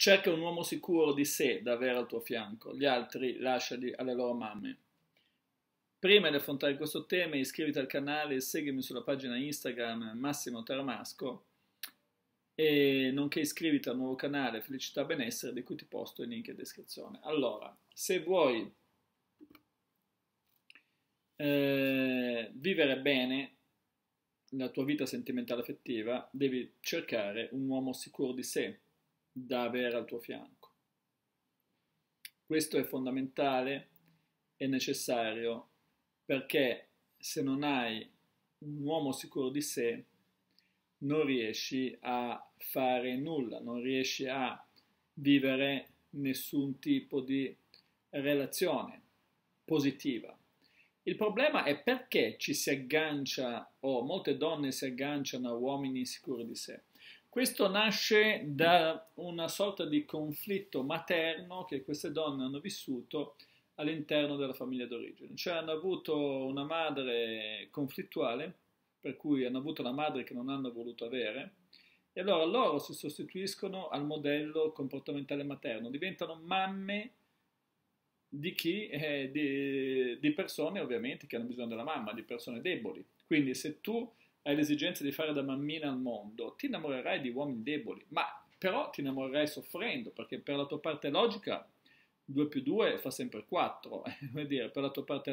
Cerca un uomo sicuro di sé da avere al tuo fianco, gli altri lasciali alle loro mamme. Prima di affrontare questo tema iscriviti al canale e seguimi sulla pagina Instagram Massimo Teramasco e nonché iscriviti al nuovo canale Felicità e Benessere di cui ti posto il link in descrizione. Allora, se vuoi vivere bene la tua vita sentimentale affettiva, devi cercare un uomo sicuro di sé da avere al tuo fianco. Questo è fondamentale e necessario perché se non hai un uomo sicuro di sé non riesci a fare nulla, non riesci a vivere nessun tipo di relazione positiva. Il problema è perché ci si aggancia, o molte donne si agganciano a uomini sicuri di sé. Questo nasce da una sorta di conflitto materno che queste donne hanno vissuto all'interno della famiglia d'origine. Cioè hanno avuto una madre conflittuale, per cui hanno avuto una madre che non hanno voluto avere, e allora loro si sostituiscono al modello comportamentale materno, diventano mamme di chi? Di persone ovviamente che hanno bisogno della mamma, di persone deboli. Quindi se tu hai l'esigenza di fare da mammina al mondo, ti innamorerai di uomini deboli, ma però ti innamorerai soffrendo, perché per la tua parte logica 2 più 2 fa sempre 4, vuol dire, per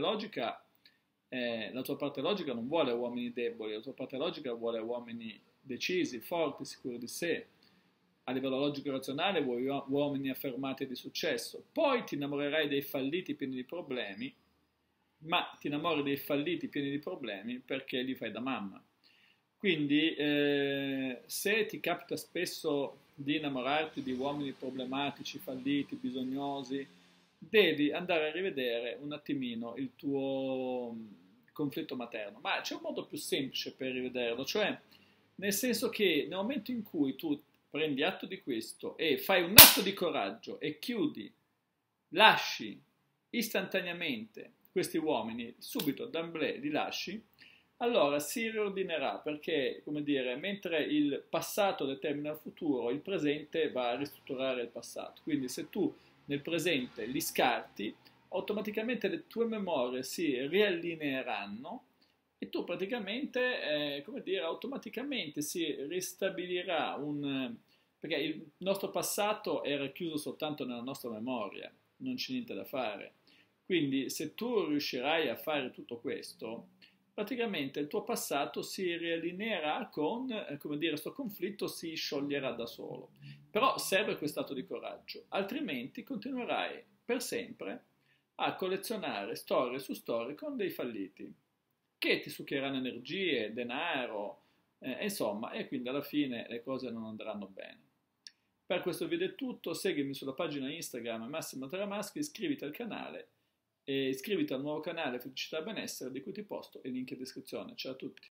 la tua parte logica non vuole uomini deboli, la tua parte logica vuole uomini decisi, forti, sicuri di sé, a livello logico-razionale vuoi uomini affermati e di successo, poi ti innamorerai dei falliti pieni di problemi, ma ti innamori dei falliti pieni di problemi perché li fai da mamma. Quindi se ti capita spesso di innamorarti di uomini problematici, falliti, bisognosi, devi andare a rivedere un attimino il tuo conflitto materno. Ma c'è un modo più semplice per rivederlo, cioè nel senso che nel momento in cui tu prendi atto di questo e fai un atto di coraggio e chiudi, lasci istantaneamente questi uomini, subito, d'amblè li lasci, allora si riordinerà perché, come dire, mentre il passato determina il futuro, il presente va a ristrutturare il passato. Quindi se tu nel presente li scarti, automaticamente le tue memorie si riallineeranno e tu praticamente, come dire, automaticamente si ristabilirà perché il nostro passato era chiuso soltanto nella nostra memoria, non c'è niente da fare. Quindi se tu riuscirai a fare tutto questo, praticamente il tuo passato si riallineerà con, come dire, questo conflitto si scioglierà da solo. Però serve questo atto di coraggio, altrimenti continuerai per sempre a collezionare storie su storie con dei falliti che ti succhieranno energie, denaro, insomma, e quindi alla fine le cose non andranno bene. Per questo video è tutto, seguimi sulla pagina Instagram Massimo Teramaschi, iscriviti al canale e iscriviti al nuovo canale Felicità e Benessere di cui ti posto il link in descrizione. Ciao a tutti!